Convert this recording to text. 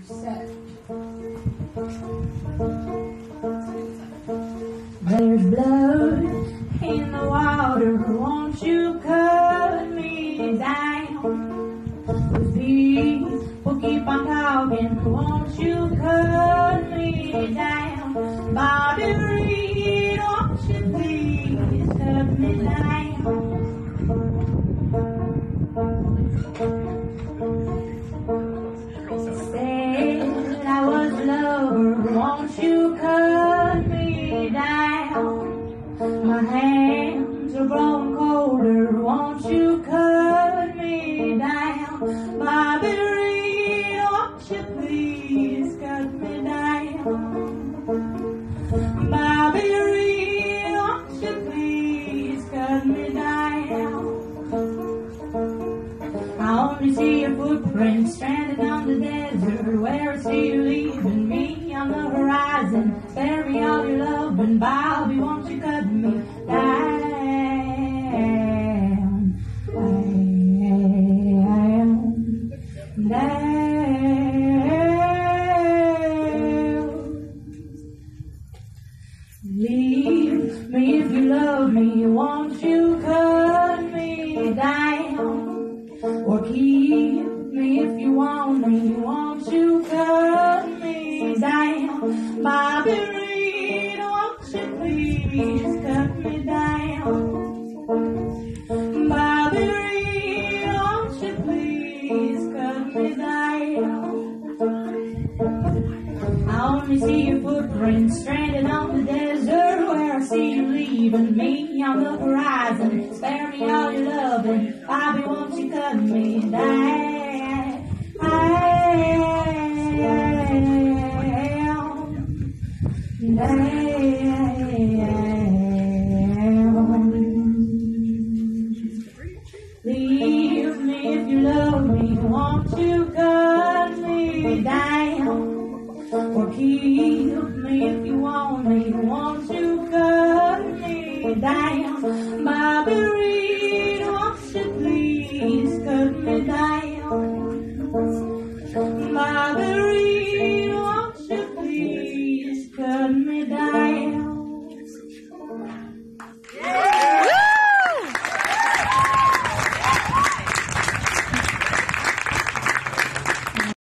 Lucette. There's blood in the water, won't you cut me down? Please, we'll keep on talking, won't you cut me down? Bobby Reid, won't you please cut me down? Said I was a lover, won't you cut me down? My hands are growing colder, won't you cut me down? Bobby Reid, won't you please cut me down? Bobby Reid, won't you please cut me down? I only see your footprints stranded on the desert, where I see you leaving me on the horizon. Spare me all your love, and Bobby, won't you cut me down? Leave me if you love me, won't you cut me down? Or keep me if you want me, won't you cut me down? Bobby Reid, won't you please cut me down? Bobby Reid, won't you please cut me down? I only see your footprints stranded on the desert, where I see you leaving me on the horizon. Spare me all your loving, Bobby, won't you cut me down? Leave me if you love me, won't you cut me down? Or keep me if you want me, won't you cut me down? Bobby Reid, won't you please cut me down? Bobby Reid, won't you please cut me down?